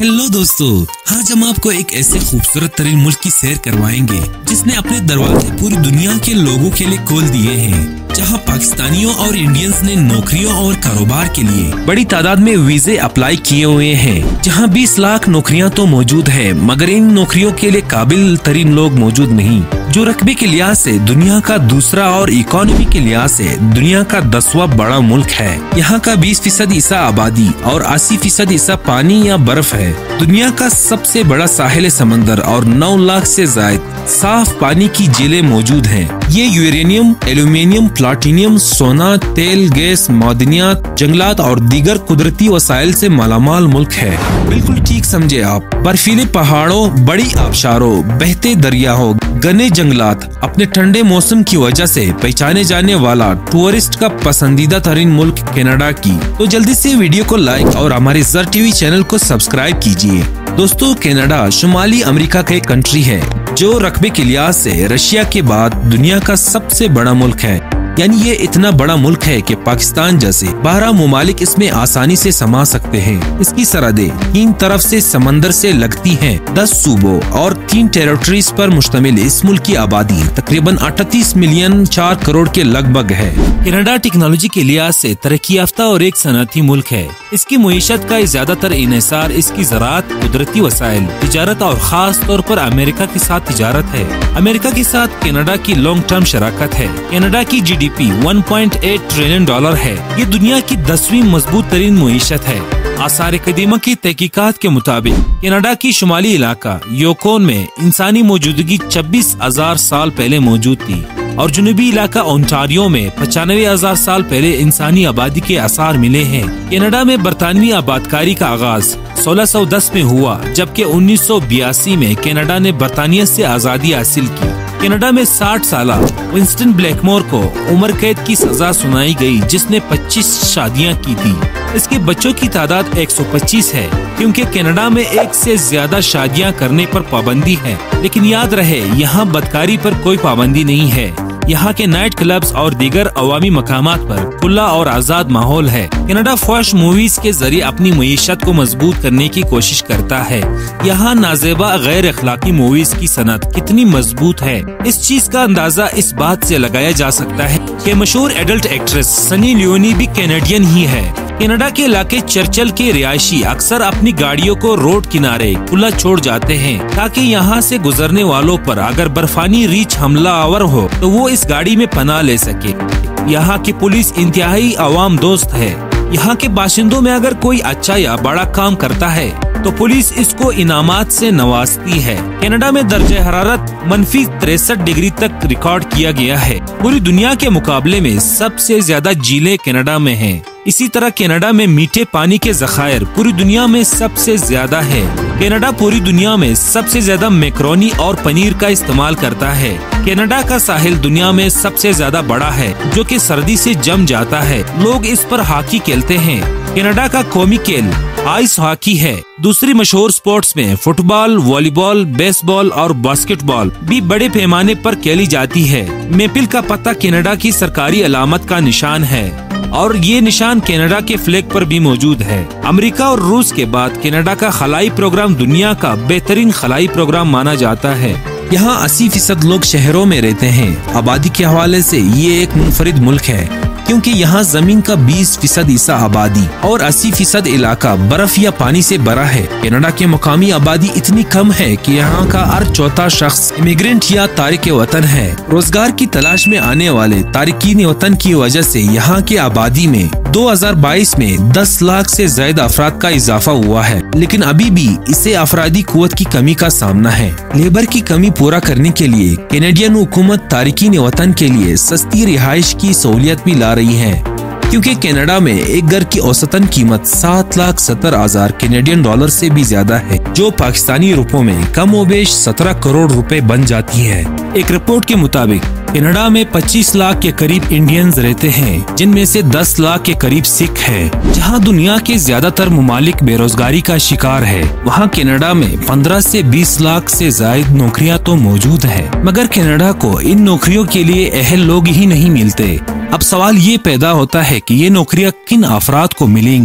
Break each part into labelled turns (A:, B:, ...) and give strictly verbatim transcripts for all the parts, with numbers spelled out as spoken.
A: Hello दोस्तों, आज हम आपको एक ऐसे खूबसूरत तरीन मुल्क की सैर करवाएंगे जिसने अपने दरवाजे पूरी दुनिया के लोगों के लिए खोल दिए हैं, जहां पाकिस्तानियों और इंडियंस ने नौकरियों और कारोबार के लिए बड़ी तादाद में वीजे अप्लाई किए हुए हैं। जहां बीस लाख नौकरियां तो मौजूद है, मगर इन नौकरियों के लिए काबिल तरीन लोग मौजूद नहीं। जो रकबे के लिहाज से दुनिया का दूसरा और इकोनॉमी के लिहाज से दुनिया का दसवां बड़ा मुल्क है। यहाँ का बीस फीसद हिस्सा आबादी और अस्सी फीसद हिस्सा पानी या बर्फ है। दुनिया का सबसे बड़ा साहिल समंदर और नौ लाख से ज्यादा साफ पानी की झीलें मौजूद हैं। ये यूरेनियम, एल्यूमिनियम, प्लाटिनियम, सोना, तेल, गैस, मादनियात, जंगलात और दीगर कुदरती वसाइल से मालामाल मुल्क है। बिल्कुल ठीक समझे आप। बर्फीले पहाड़ों, बड़ी आबशारों, बहते दरियाओं, घने जंगलात, अपने ठंडे मौसम की वजह से पहचाने जाने वाला टूरिस्ट का पसंदीदा तरीन मुल्क कनाडा की। तो जल्दी से वीडियो को लाइक और हमारे ज़र टीवी चैनल को सब्सक्राइब कीजिए। दोस्तों, कनाडा शुमाली अमेरिका का एक कंट्री है जो रकबे के लिहाज से रशिया के बाद दुनिया का सबसे बड़ा मुल्क है। यानी ये इतना बड़ा मुल्क है कि पाकिस्तान जैसे बारह ममालिक इसमें आसानी से समा सकते हैं। इसकी सरहदें तीन तरफ से समंदर से लगती हैं। दस सूबों और तीन टेरिटरीज पर मुश्तमिल इस मुल्क की आबादी तकरीबन अड़तीस मिलियन चार करोड़ के लगभग है। कनाडा टेक्नोलॉजी के लिहाज से तरक्की याफ्ता और एक सनअती मुल्क है। इसकी मईशत का ज्यादातर इन्हिसार इसकी ज़राअत, कुदरती वसाइल, तिजारत और खास तौर पर अमेरिका के साथ तिजारत है। अमेरिका के साथ कनाडा की लॉन्ग टर्म शराकत है। कनाडा की जी डी पी एक पॉइंट आठ ट्रिलियन डॉलर है। ये दुनिया की दसवीं मजबूत तरीन मईशत है। आसार कदीमा की तहकीकात के मुताबिक कनाडा की शुमाली इलाका योकोन में इंसानी मौजूदगी छब्बीस हजार साल पहले मौजूद थी और जुनूबी इलाका ओंटारियो में पचानवे हजार साल पहले इंसानी आबादी के आसार मिले हैं। कनाडा में बरतानवी आबादकारी का आगाज सोलह सौ दस में हुआ, जबकि उन्नीस सौ बयासी में कनाडा ने बरतानिया से आजादी हासिल की। कनाडा में साठ साल विंस्टन ब्लैकमोर को उम्र कैद की सजा सुनाई गई, जिसने पच्चीस शादियां की थी। इसके बच्चों की तादाद एक सौ पच्चीस है, क्योंकि कनाडा में एक से ज्यादा शादियां करने पर पाबंदी है। लेकिन याद रहे, यहाँ बदकारी पर कोई पाबंदी नहीं है। यहाँ के नाइट क्लब्स और दीगर अवामी मकामात पर खुला और आजाद माहौल है। कनाडा फौश मूवीज के जरिए अपनी मईशत को मजबूत करने की कोशिश करता है। यहाँ नाजेबा गैर अखलाकी मूवीज की सनत कितनी मजबूत है, इस चीज का अंदाजा इस बात से लगाया जा सकता है कि मशहूर एडल्ट एक्ट्रेस सनी लियोनी भी कैनेडियन ही है। कनाडा के इलाके चर्चिल के रिहायशी अक्सर अपनी गाड़ियों को रोड किनारे खुला छोड़ जाते हैं, ताकि यहाँ से गुजरने वालों पर अगर बर्फानी रीछ हमला आवर हो तो वो इस गाड़ी में पनाह ले सके। यहाँ की पुलिस इंतहाई अवाम दोस्त है। यहाँ के बाशिंदों में अगर कोई अच्छा या बड़ा काम करता है तो पुलिस इसको इनामात से नवाजती है। कनाडा में दर्जे हरारत मनफी तिरसठ डिग्री तक रिकॉर्ड किया गया है। पूरी दुनिया के मुकाबले में सबसे ज्यादा झीलें कनाडा में हैं। इसी तरह कनाडा में मीठे पानी के ज़खायर पूरी दुनिया में सबसे ज्यादा है। कनाडा पूरी दुनिया में सबसे ज्यादा मैक्रोनी और पनीर का इस्तेमाल करता है। कनाडा का साहिल दुनिया में सबसे ज्यादा बड़ा है, जो कि सर्दी से जम जाता है। लोग इस पर हॉकी खेलते हैं। कनाडा का कौमी खेल आइस हॉकी है। दूसरी मशहूर स्पोर्ट्स में फुटबॉल, वॉलीबॉल, बेसबॉल और बास्केटबॉल भी बड़े पैमाने पर खेली जाती है। मेपल का पत्ता कनाडा की सरकारी अलामत का निशान है और ये निशान कनाडा के फ्लैग पर भी मौजूद है। अमेरिका और रूस के बाद कनाडा का खलाई प्रोग्राम दुनिया का बेहतरीन खलाई प्रोग्राम माना जाता है। यहाँ अस्सी फीसद लोग शहरों में रहते हैं। आबादी के हवाले से ये एक मुनफरिद मुल्क है, क्योंकि यहाँ जमीन का बीस फीसद हिस्सा आबादी और अस्सी फीसद इलाका बर्फ या पानी से भरा है। कनाडा के मुकामी आबादी इतनी कम है कि यहाँ का हर चौथा शख्स इमिग्रेंट या तारिक वतन है। रोजगार की तलाश में आने वाले तारिकीन वतन की वजह से यहाँ की आबादी में दो हज़ार बाईस में दस लाख से ज्यादा अफराद का इजाफा हुआ है, लेकिन अभी भी इसे अफरादी कुव्वत की कमी का सामना है। लेबर की कमी पूरा करने के लिए कैनेडियन हुकूमत तारिकीन वतन के लिए सस्ती रिहाइश की सहूलियत भी ला रही है, क्योंकि कनाडा में एक घर की औसतन कीमत सात लाख सत्तर हजार कैनेडियन डॉलर से भी ज्यादा है, जो पाकिस्तानी रुपयों में कम ओ बेश सत्रह करोड़ रुपए बन जाती है। एक रिपोर्ट के मुताबिक कनाडा में पच्चीस लाख के करीब इंडियंस रहते हैं, जिनमें से दस लाख के करीब सिख हैं। जहां दुनिया के ज्यादातर ममालिक बेरोजगारी का शिकार है, वहां कनाडा में पंद्रह से बीस लाख से ज्यादा नौकरियां तो मौजूद है, मगर कनाडा को इन नौकरियों के लिए अहल लोग ही नहीं मिलते। अब सवाल ये पैदा होता है कि ये नौकरियां किन अफराद को मिलेंगी।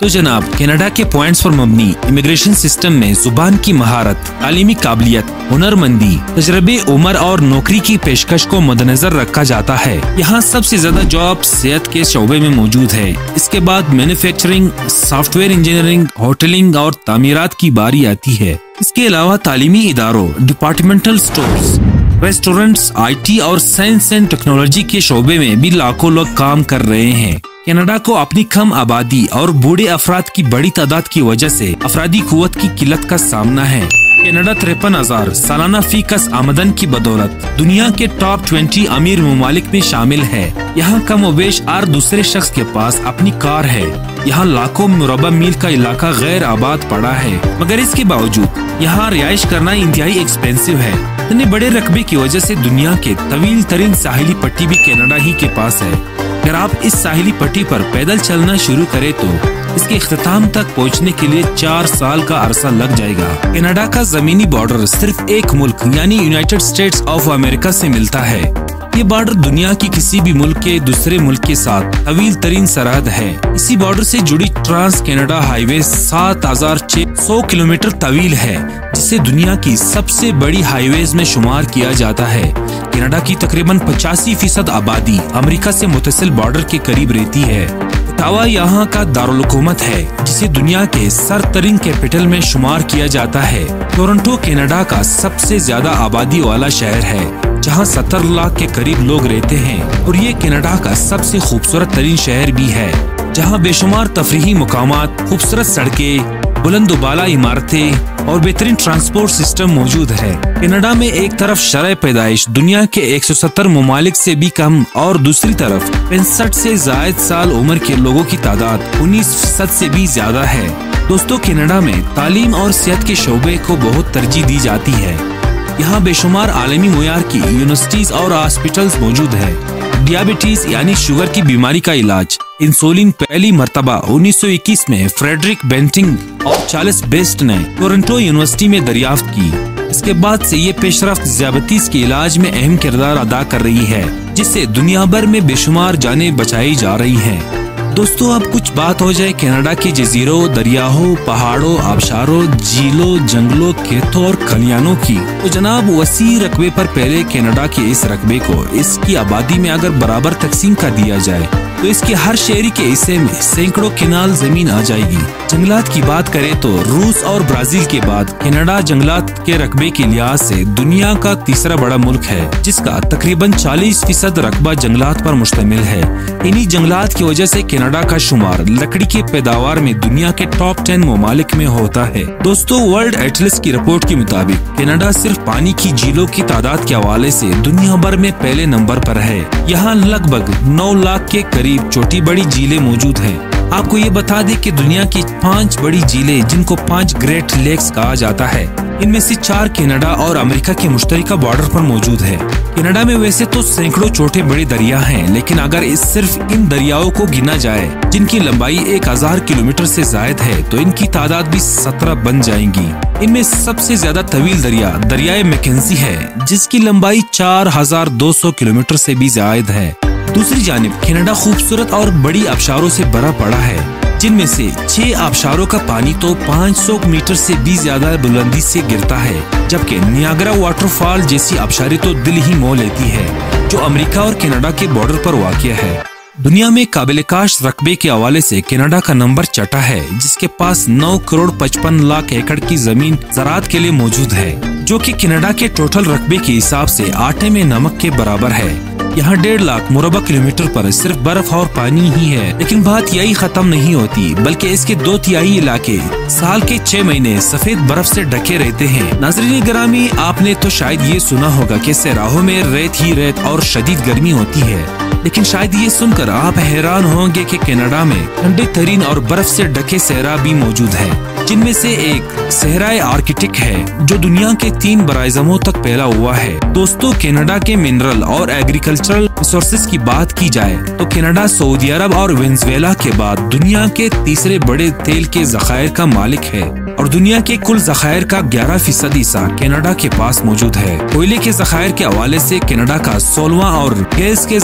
A: तो जनाब, कनाडा के पॉइंट्स पर मबनी इमिग्रेशन सिस्टम में जुबान की महारत, तालीमी काबिलियत, हुनरमंदी, तजर्बे उम्र और नौकरी की पेशकश को मद्देनजर रखा जाता है। यहाँ सबसे ज्यादा जॉब सेहत के शोबे में मौजूद है। इसके बाद मैन्युफैक्चरिंग, सॉफ्टवेयर इंजीनियरिंग, होटलिंग और तामीरात की बारी आती है। इसके अलावा तालीमी इदारों, departmental stores, restaurants, I T और साइंस एंड टेक्नोलॉजी के शोबे में भी लाखों लोग काम कर रहे हैं। कनाडा को अपनी कम आबादी और बूढ़े अफराद की बड़ी तादाद की वजह से अफरादी कुव्वत की किल्लत का सामना है। कनाडा तिरपन हजार सालाना फीकस आमदन की बदौलत दुनिया के टॉप ट्वेंटी अमीर ममालिक में शामिल है। यहाँ कम वेश हर दूसरे शख्स के पास अपनी कार है। यहाँ लाखों मुरबा मील का इलाका गैर आबाद पड़ा है, मगर इसके बावजूद यहाँ रिहाइश करना इंतहाई एक्सपेंसिव है। इतने बड़े रकबे की वजह से दुनिया के तवील तरीन साहिली पट्टी भी कनाडा ही के पास है। अगर आप इस साहिली पट्टी पर पैदल चलना शुरू करें तो इसके इख्तिताम तक पहुंचने के लिए चार साल का अरसा लग जाएगा। कनाडा का जमीनी बॉर्डर सिर्फ एक मुल्क यानी यूनाइटेड स्टेट्स ऑफ अमेरिका से मिलता है। ये बॉर्डर दुनिया की किसी भी मुल्क के दूसरे मुल्क के साथ तवील तरीन सरहद है। इसी बॉर्डर से जुड़ी ट्रांस कनाडा हाईवे सात हजार छह सौ किलोमीटर तवील है, जिसे दुनिया की सबसे बड़ी हाईवेज में शुमार किया जाता है। कनाडा की तकरीबन पचासी फीसद आबादी अमेरिका से मुतसिल बॉर्डर के करीब रहती है। ओटावा यहाँ का दारुल हुकूमत है, जिसे दुनिया के सरतरीन कैपिटल में शुमार किया जाता है। टोरंटो कनाडा का सबसे ज्यादा आबादी वाला शहर है, जहाँ सत्तर लाख के करीब लोग रहते हैं, और ये कनाडा का सबसे खूबसूरत तरीन शहर भी है, जहाँ बेशुमार तफरीही मुकामात, खूबसूरत सड़कें, बुलंदबाला इमारतें और बेहतरीन ट्रांसपोर्ट सिस्टम मौजूद है। कनाडा में एक तरफ शरह पैदाइश दुनिया के एक सौ सत्तर ममालिक से भी कम और दूसरी तरफ पैंसठ से जायद साल उम्र के लोगों की तादाद उन्नीस फीसद से भी ज्यादा है। दोस्तों, कनाडा में तालीम और सेहत के शोबे को बहुत तरजीह दी जाती है। यहाँ बेशुमार आलमी मुयार की यूनिवर्सिटीज और हॉस्पिटल्स मौजूद है। डियाबिटीज यानी शुगर की बीमारी का इलाज इंसुलिन पहली मर्तबा उन्नीस सौ इक्कीस में फ्रेडरिक बेंटिंग और चार्ल्स बेस्ट ने टोरंटो यूनिवर्सिटी में दरियाफ्त की। इसके बाद से ये पेशरफ्त ज़ियाबतीस के इलाज में अहम किरदार अदा कर रही है, जिससे दुनिया भर में बेशुमार जानें बचाई जा रही हैं। दोस्तों, अब कुछ बात हो जाए कनाडा के जजीरों, दरियाओं, पहाड़ों, आबशारों, झीलों, जंगलों, खेतों और खलियानों की, तो जनाब वसी रकबे पर पहले कनाडा के इस रकबे को इसकी आबादी में अगर बराबर तकसीम कर दिया जाए तो इसके हर शहरी के हिस्से में सैकड़ों किनाल जमीन आ जाएगी। जंगलात की बात करें तो रूस और ब्राजील के बाद कनाडा जंगलात के रकबे के लिहाज से दुनिया का तीसरा बड़ा मुल्क है, जिसका तकरीबन चालीस फीसद रकबा जंगलात पर मुश्तमिल है। इन्हीं जंगलात की वजह से कनाडा का शुमार लकड़ी के पैदावार में दुनिया के टॉप टेन ममालिक में होता है। दोस्तों, वर्ल्ड एटलस की रिपोर्ट के मुताबिक कनाडा सिर्फ पानी की झीलों की तादाद के हवाले से दुनिया भर में पहले नंबर पर है। यहाँ लगभग नौ लाख के करीब छोटी बड़ी झीलें मौजूद हैं। आपको ये बता दें कि दुनिया की पांच बड़ी झीलें, जिनको पांच ग्रेट लेक्स कहा जाता है, इनमें से चार कनाडा और अमेरिका के मुश्तरका बॉर्डर पर मौजूद है। कनाडा में वैसे तो सैकड़ों छोटे बड़े दरिया हैं, लेकिन अगर इस सिर्फ इन दरियाओं को गिना जाए, जिनकी लंबाई एक हजार किलोमीटर से जायद है, तो इनकी तादाद भी सत्रह बन जाएंगी। इनमें सबसे ज्यादा तवील दरिया दरियाए मैकेंजी है, जिसकी लंबाई चार हजार दो सौ किलोमीटर से भी जायद है। दूसरी जानिब कनाडा खूबसूरत और बड़ी आबशारों से भरा पड़ा है, जिनमें से छह आबशारों का पानी तो पाँच सौ मीटर से भी ज्यादा बुलंदी से गिरता है, जबकि नियाग्रा वाटरफॉल जैसी आबशारी तो दिल ही मोह लेती है, जो अमेरिका और कनाडा के बॉर्डर पर वाक़िया है। दुनिया में काबिल काश रकबे के हवाले से कनाडा का नंबर चटा है, जिसके पास नौ करोड़ पचपन लाख एकड़ की जमीन ज़राअत के लिए मौजूद है, जो कि कनाडा के टोटल रकबे के हिसाब से आटे में नमक के बराबर है। यहाँ डेढ़ लाख मुरबा किलोमीटर पर सिर्फ बर्फ और पानी ही है। लेकिन बात यही खत्म नहीं होती, बल्कि इसके दो तिहाई इलाके साल के छह महीने सफेद बर्फ से ढके रहते हैं। नाज़रीन गिरामी, आपने तो शायद ये सुना होगा कि सहराओं में रेत ही रेत और शदीद गर्मी होती है, लेकिन शायद ये सुनकर आप हैरान होंगे कि कनाडा में ठंडे तरीन और बर्फ से ढके सहरा भी मौजूद है, जिनमें से एक सहराए आर्कटिक है, जो दुनिया के तीन बराइजमों तक फैला हुआ है। दोस्तों, कनाडा के मिनरल और एग्रीकल्चरल रिसोर्सेज की बात की जाए तो कनाडा सऊदी अरब और वेनेजुएला के बाद दुनिया के तीसरे बड़े तेल के जखायर का मालिक है, और दुनिया के कुल जखायर का ग्यारह फीसद हिस्सा कनाडा के पास मौजूद है। कोयले के जखायर के हवाले से कनाडा का सोलहवां और गैस के जखायर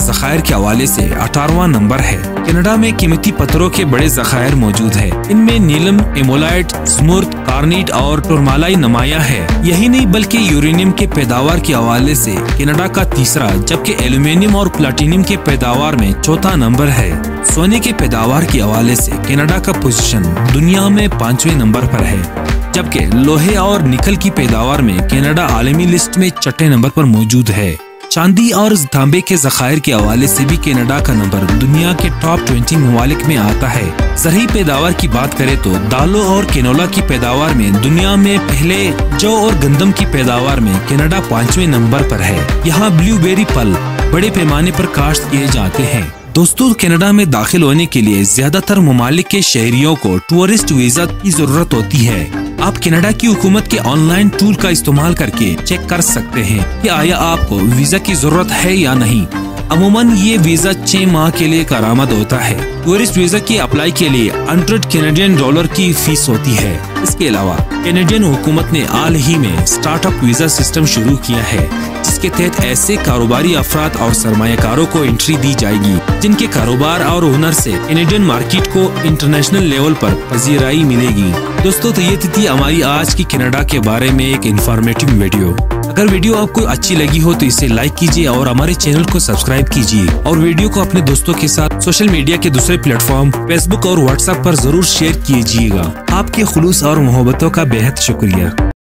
A: के हवाले से अठारहवां नंबर है। कनाडा में कीमती पत्थरों के बड़े ज़खायर मौजूद है। इनमें नीलम, एमोलाइट, स्मूर्थ, कार्निट और टुरमालाई नुमाया है। यही नहीं बल्कि यूरेनियम के पैदावार के हवाले से कनाडा का तीसरा, जबकि एल्यूमिनियम और प्लाटिनियम के पैदावार में चौथा नंबर है। सोने के पैदावार के हवाले से कनाडा का पोजीशन दुनिया में पांचवें नंबर पर है, जबकि लोहे और निकल की पैदावार में कनाडा आलमी लिस्ट में छठे नंबर पर मौजूद है। चांदी और तांबे के ज़खायर के हवाले से भी कनाडा का नंबर दुनिया के टॉप बीस ममालिक में आता है। ज़रई पैदावार की बात करें तो दालों और कैनोला की पैदावार में दुनिया में पहले, जौ और गंदम की पैदावार में कनाडा पांचवें नंबर पर है। यहाँ ब्लूबेरी फल बड़े पैमाने पर काश्त किए जाते हैं। दोस्तों, कनाडा में दाखिल होने के लिए ज्यादातर ममालिक के शहरियों को टूरिस्ट वीजा की जरूरत होती है। आप कनाडा की हुकूमत के ऑनलाइन टूल का इस्तेमाल करके चेक कर सकते हैं कि आया आपको वीजा की जरूरत है या नहीं। अमूमन ये वीजा छह माह के लिए करामद होता है। टूरिस्ट वीजा की अप्लाई के लिए हंड्रेड कैनेडियन डॉलर की फीस होती है। इसके अलावा कैनेडियन हुकूमत ने हाल ही में स्टार्टअप वीजा सिस्टम शुरू किया है, जिसके तहत ऐसे कारोबारी अफराद और सरमायाकारों को एंट्री दी जाएगी जिनके कारोबार और हुनर से कैनेडियन मार्केट को इंटरनेशनल लेवल पर पजीराई मिलेगी। दोस्तों, तो ये थी हमारी आज की कनाडा के बारे में एक इंफॉर्मेटिव वीडियो। अगर वीडियो आपको अच्छी लगी हो तो इसे लाइक कीजिए और हमारे चैनल को सब्सक्राइब कीजिए और वीडियो को अपने दोस्तों के साथ सोशल मीडिया के दूसरे प्लेटफॉर्म फेसबुक और व्हाट्सएप पर जरूर शेयर कीजिएगा। आपके खुलूस और मोहब्बतों का बेहद शुक्रिया।